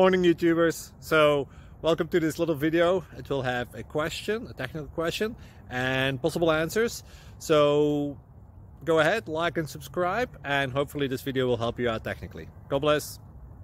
Morning YouTubers. So welcome to this little video. It will have a question, a technical question, and possible answers. So go ahead, like and subscribe, and hopefully this video will help you out technically. God bless.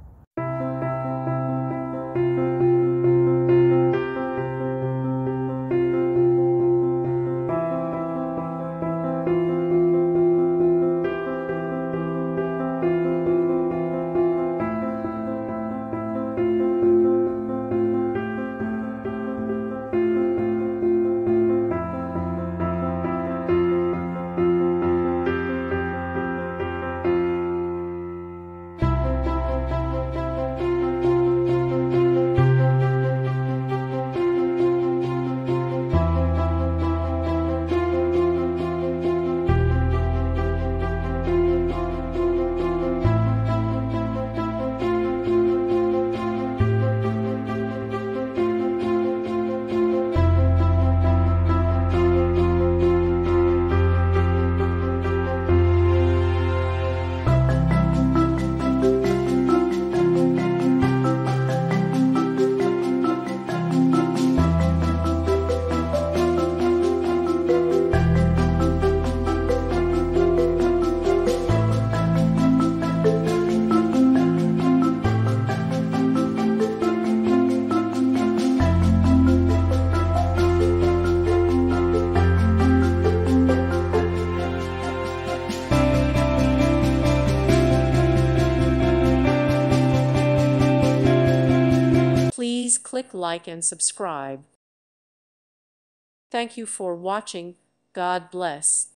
Please click like and subscribe. Thank you for watching. God bless.